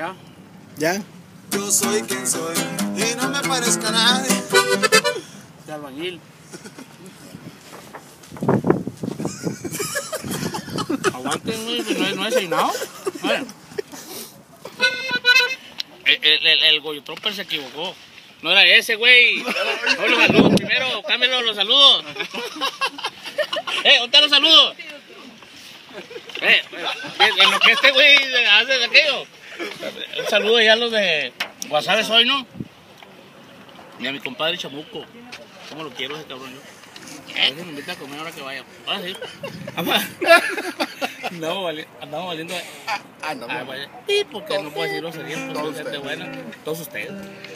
¿Ya? ¿Ya? Yo soy quien soy y no me parezca a nadie. De albañil. Aguanten, güey, no he desayunado. Bueno. El Goyo Trooper se equivocó. No era ese, güey. No, los saludos primero, cámbialo los saludos. ¿Dónde están los saludos? En lo que este güey hace de aquello. Un saludo ya a los de Guasave Soy, ¿no? Y a mi compadre Chamuco. ¿Cómo lo quiero ese cabrón yo? A ver si me invita a comer ahora que vaya. Ahora sí. Andamos valiendo. Sí, porque no puedo decir groserías, porque es gente buena. Todos ustedes.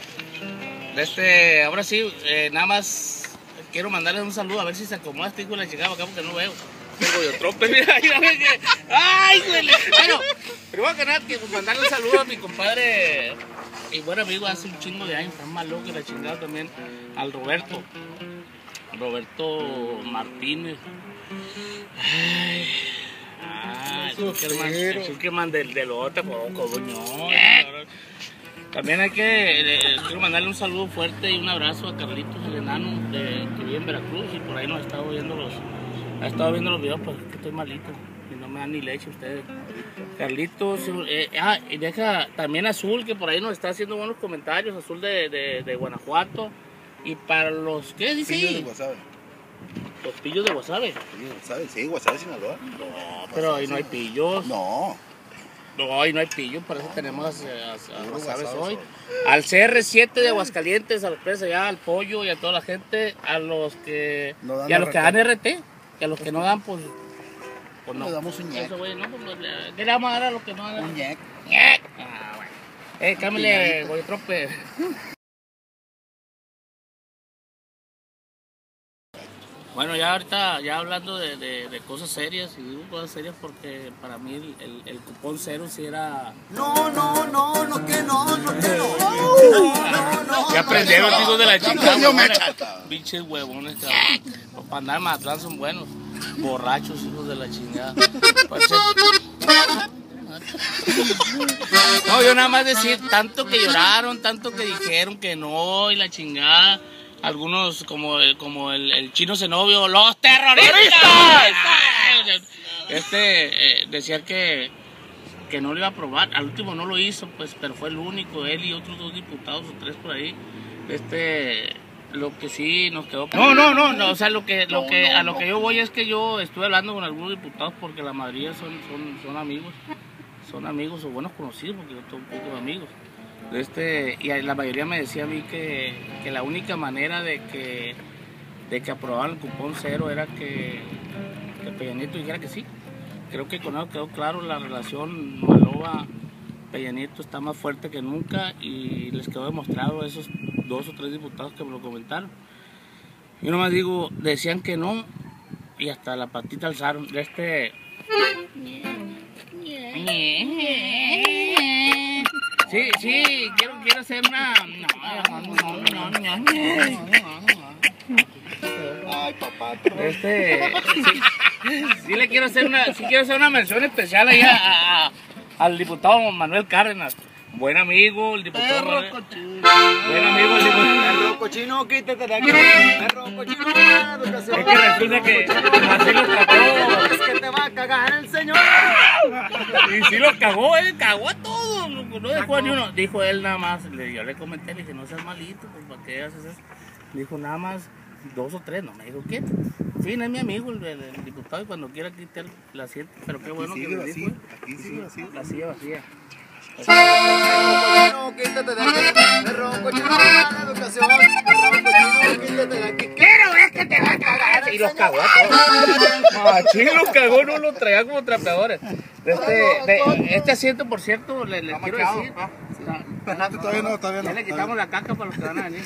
Ahora sí, nada más quiero mandarles un saludo a ver si se acomoda este hijo de la chingada acá porque no veo. Tengo yo trope, mira, que. ¡Ay, güey! Bueno, primero que nada, que mandarle un saludo a mi compadre y buen amigo hace un chingo de años, tan más loco que la chingada también, al Roberto Martínez. El Zuckerman del otro, coño. También quiero mandarle un saludo fuerte y un abrazo a Carlitos, el enano, que vive en Veracruz y por ahí nos ha estado viendo los videos, pues que estoy malito y no me dan ni leche ustedes. Carlitos, y deja también Azul, que por ahí nos está haciendo buenos comentarios, Azul de Guanajuato. Y para los, ¿qué dice? Pillos de Guasave. Los pillos de Guasave. Pillos de Guasave, sí, Guasave, Sinaloa. No, pero ahí no hay pillos. No. No, ahí no hay pillos, por eso tenemos a Guasave Soy. Al CR7 de Aguascalientes, a los presos allá, al Pollo y a toda la gente, a los que No dan y a los RT. que dan RT, y a los que no dan, pues no. Le damos un ñec. Eso, güey, no, pues, ¿qué le vamos a dar a los que no dan? Un ñec. Ah, bueno. Cámbiale, Goyo Trope. Bueno, ya ahorita, ya hablando de cosas serias, y digo cosas serias porque para mí el cupón cero sí era... No, que no. Ya aprendieron los hijos de la chica. Yo me chata. Pinches huevones, cabrón. Los para andar en Mazatlán son buenos. Borrachos, hijos de la chingada. No, yo nada más decir, tanto que lloraron, tanto que dijeron que no y la chingada. Algunos como el chino Zenobio, ¡los terroristas! Decía que no lo iba a aprobar. Al último no lo hizo, pues, pero fue el único, él y otros 2 diputados o 3 por ahí. Lo que sí nos quedó. No, o sea, a lo que yo voy es que yo estuve hablando con algunos diputados porque la mayoría son amigos. Son amigos o buenos conocidos, porque yo tengo un poco de amigos. Y la mayoría me decía a mí que la única manera de que aprobaran el cupón cero era que Peña Nieto dijera que sí. Creo que con eso quedó claro, la relación Maloba-Peña Nieto está más fuerte que nunca y les quedó demostrado a esos 2 o 3 diputados que me lo comentaron. Yo nomás digo, decían que no y hasta la patita alzaron. Sí, quiero hacer una... Ay, papá. Sí le quiero hacer una mención especial ahí al diputado Manuel Cárdenas. Buen amigo, el diputado Manuel. Buen amigo, el diputado. Perro cochino, quítate de aquí. Perro cochino, Es que resulta que así los trató. es que te va a cagar el señor. Y sí los cagó, cagó a todos, no dejó a ni uno. Dijo él nada más, yo le comenté, le dije, no seas malito, pues ¿para qué haces eso? Dijo nada más 2 o 3, no me dijo quién. Sí, es mi amigo el diputado y cuando quiera quitar la siente, pero qué bueno que me dijo. Aquí sigue vacío. La silla vacía. Perro cochino, quítate de aquí. Perro cochino, mala educación. Perro cochino, quítate de aquí. Quiero ver que te va a cagar. Y los cagó a todos. Machín los cagó, no los traía como trapeadores. Este asiento, por cierto, les quiero decir. Todavía no. Ya le quitamos la caca para los que van a venir.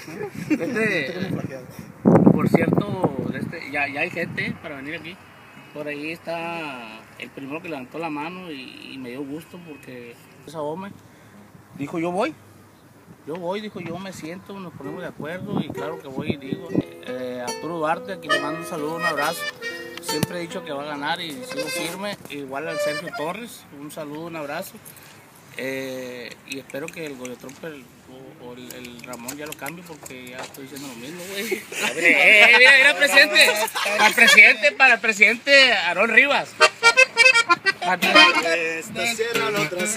Por cierto, ya hay gente para venir aquí. Por ahí está el primero que levantó la mano y me dio gusto porque esa hombre dijo yo voy, dijo yo me siento, nos ponemos de acuerdo y claro que voy y digo. Arturo Duarte, aquí le mando un saludo, un abrazo. Siempre he dicho que va a ganar y sigo firme. Igual al Sergio Torres, un saludo, un abrazo. Y espero que el Goyotrop o el Ramón ya lo cambie porque ya estoy diciendo lo mismo, güey. Mira, presidente. Para el presidente Aarón Rivas. Esta sierra, la otra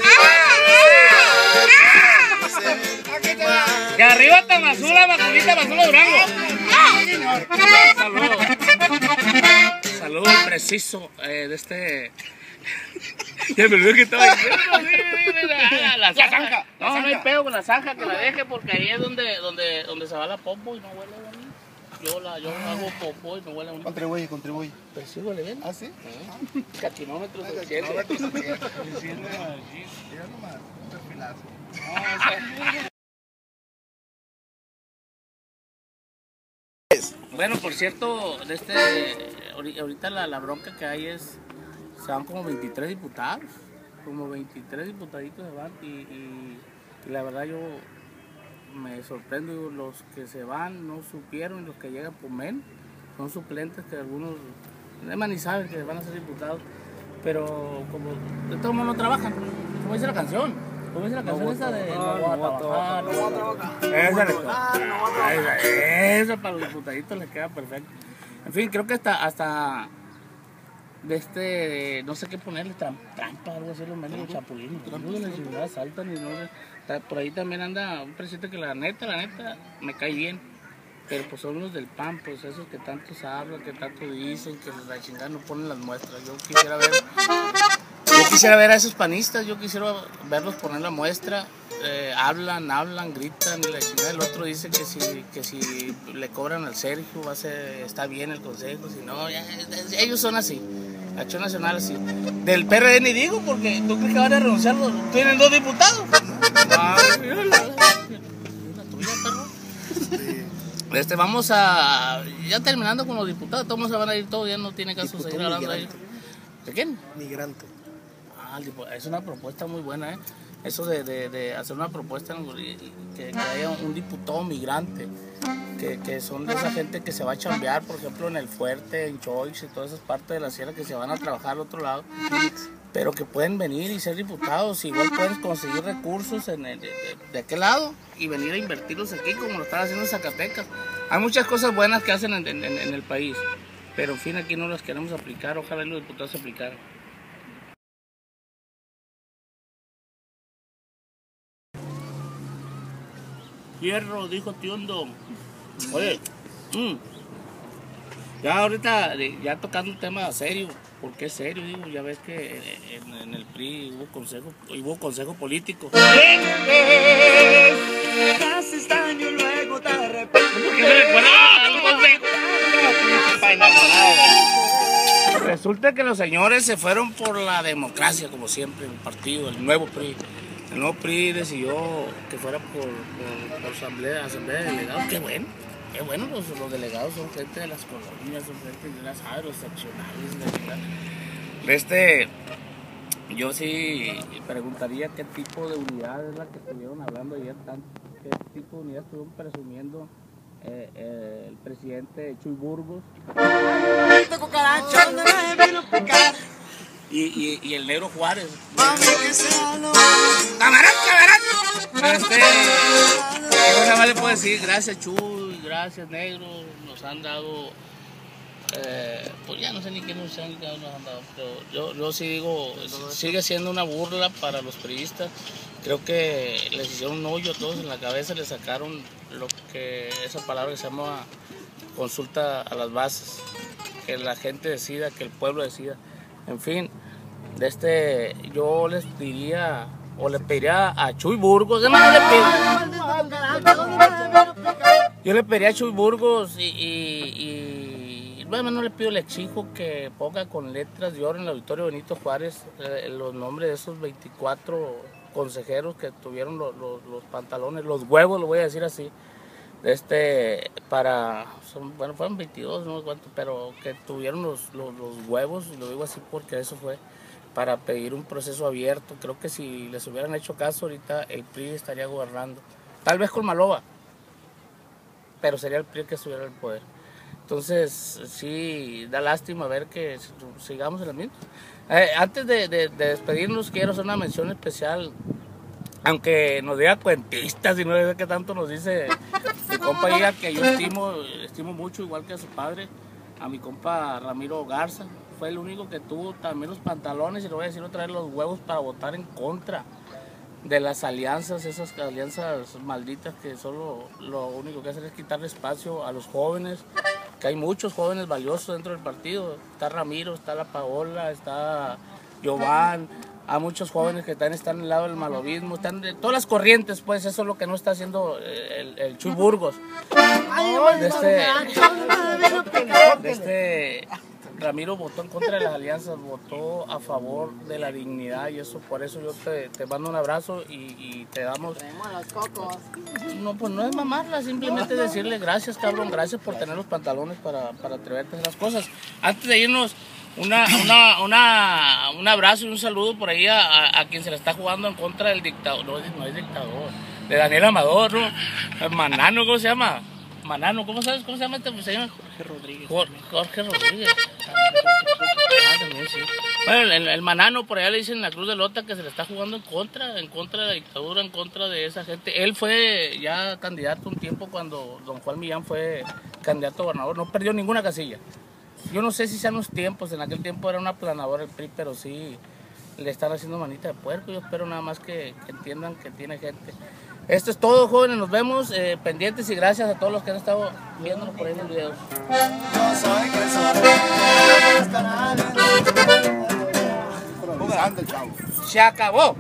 Y arriba Tamazula, Maculita, Mazula, Durango. Saludos. Saludos preciso de este. Ya me olvidé que estaba diciendo. La zanja. No, no hay pedo con la zanja, que la deje porque ahí es donde se va la popo y no huele a mí. Yo hago popo y no huele a mí. Contribuye. Pero sí huele bien. ¿Ah, sí? Catinómetros al cielo. Bueno, por cierto, ahorita la bronca que hay es, se van como 23 diputados, como 23 diputaditos se van y la verdad yo me sorprendo, los que se van no supieron y los que llegan por men, son suplentes que algunos ni saben que van a ser diputados, pero como de todo mundo no trabajan, como dice la canción. ¿Cómo dice la canción esa de no voy a trabajar? Esa para los diputaditos les queda perfecto. En fin, creo que hasta no sé qué ponerle, trampa, algo así, los medios chapulines. No saltan y no. Por ahí también anda un presidente que la neta, me cae bien. Pero pues son los del PAN, pues esos que tanto se hablan, que tanto dicen, que la chingada no ponen las muestras. Yo quisiera ver a esos panistas, yo quisiera verlos poner la muestra, hablan, gritan y la chingada. El otro dice que si le cobran al Sergio está bien el consejo, si no, ellos son así, Acción Nacional así. Del PRD ni digo, porque tú crees que van a renunciar, tienen 2 diputados. La tuya, perro. Vamos ya terminando con los diputados, todos se van a ir todos, ya no tiene caso seguir hablando de ellos. ¿De quién? Migrante. Es una propuesta muy buena, eso de hacer una propuesta que haya un diputado migrante, que son de esa gente que se va a chambear, por ejemplo en el Fuerte, en Choix y todas esas partes de la sierra que se van a trabajar al otro lado, pero que pueden venir y ser diputados, igual pueden conseguir recursos de aquel lado y venir a invertirlos aquí como lo están haciendo en Zacatecas. Hay muchas cosas buenas que hacen en el país, pero en fin aquí no las queremos aplicar, ojalá los diputados se aplicaran. Hierro, dijo Tiondo. Oye, ya ahorita, ya tocando un tema serio, ¿por qué serio? Digo, ya ves que en el PRI hubo consejo político. haces daño, luego te arrepientes. ¿Por qué me recuerda al consejo? Resulta que los señores se fueron por la democracia, como siempre, el partido, el nuevo PRI. El nuevo PRI decidió que fuera por asamblea de delegados. Qué bueno, los delegados son gente de las colonias, son gente de las seccionales. Yo sí preguntaría qué tipo de unidad es la que estuvieron hablando ayer, qué tipo de unidad estuvieron presumiendo el presidente Chuy Burgos. Y el negro Juárez. ¡Camarón! Yo nada más le puedo decir gracias Chuy, gracias negro, nos han dado, pues ya no sé ni qué nos han dado, pero yo sí digo, sigue siendo una burla para los priistas. Creo que les hicieron un hoyo a todos en la cabeza, les sacaron esa palabra que se llama consulta a las bases, que la gente decida, que el pueblo decida. En fin, yo les diría, o le pediría a Chuy Burgos, yo le pediría a Chuy Burgos y bueno, no le pido, le exijo que ponga con letras de oro en el auditorio Benito Juárez los nombres de esos 24 consejeros que tuvieron los pantalones, los huevos, lo voy a decir así, fueron 22, no sé cuánto, pero que tuvieron los huevos, y lo digo así porque eso fue, para pedir un proceso abierto. Creo que si les hubieran hecho caso ahorita el PRI estaría gobernando, tal vez con Maloba, pero sería el PRI que estuviera en el poder. Entonces sí, da lástima ver que sigamos en las mismas. Antes de despedirnos, quiero hacer una mención especial aunque nos diga cuentistas y no sé qué tanto nos dice mi compa Iga, que yo estimo mucho, igual que a su padre, a mi compa Ramiro Garza. Fue el único que tuvo también los pantalones, y le voy a decir otra vez, los huevos para votar en contra de las alianzas, esas alianzas malditas que solo lo único que hacen es quitarle espacio a los jóvenes, que hay muchos jóvenes valiosos dentro del partido. Está Ramiro, está la Paola, está Giovanni, hay muchos jóvenes que también están al lado del malovismo, están de todas las corrientes, pues eso es lo que no está haciendo el Chuy Burgos. Ramiro votó en contra de las alianzas, votó a favor de la dignidad, y eso, por eso yo te mando un abrazo y te damos... No, pues no es mamarla, simplemente decirle gracias, cabrón, gracias por tener los pantalones para atreverte a hacer las cosas. Antes de irnos, un abrazo y un saludo por ahí a quien se le está jugando en contra del dictador, no es dictador, de Daniel Amador, ¿no? Manano, ¿cómo se llama? Manano, ¿cómo sabes cómo se llama este señor? Jorge Rodríguez. Jorge Rodríguez. También, sí. Bueno, el Manano, por allá le dicen en la Cruz de Lota que se le está jugando en contra de la dictadura, en contra de esa gente. Él fue ya candidato un tiempo cuando don Juan Millán fue candidato a gobernador, no perdió ninguna casilla. Yo no sé si sean los tiempos, en aquel tiempo era una aplanadora el PRI, pero sí le están haciendo manita de puerco. Yo espero nada más que entiendan que tiene gente. Esto es todo, jóvenes, nos vemos pendientes, y gracias a todos los que han estado viéndonos por ahí en el video. Se acabó.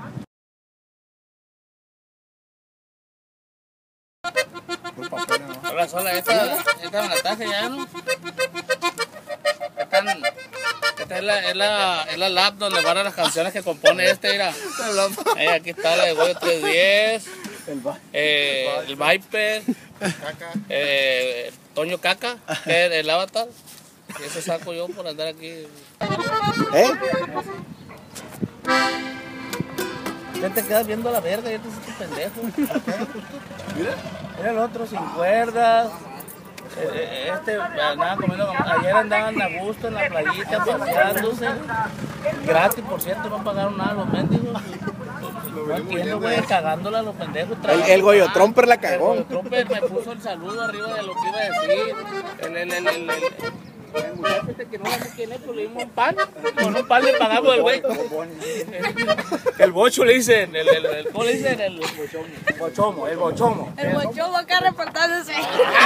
Hola, sola, esta me la traje ya, ¿no? Esta es la lap donde guardan las canciones que compone mira. Aquí está la de Goyo 310. El Viper, Toño Caca, que es el Avatar. Y eso saco yo por andar aquí. Ya te quedas viendo a la verga, ya te hiciste pendejo. Mira el otro sin cuerdas. Andaban comiendo, ayer andaban a gusto en la playita, paseándose. Gratis, por cierto, no pagaron nada los mendigos. No entiendo, güey, cagándola a los pendejos. El Goyo Tromper la cagó. El Goyo Tromper me puso el saludo arriba de lo que iba a decir. El muchacho que no sé quién es, pues le dimos un pan. Con un pan le pagamos el güey. El bocho le dicen, ¿cómo le dicen? El bochomo. El bochomo acá reportándose.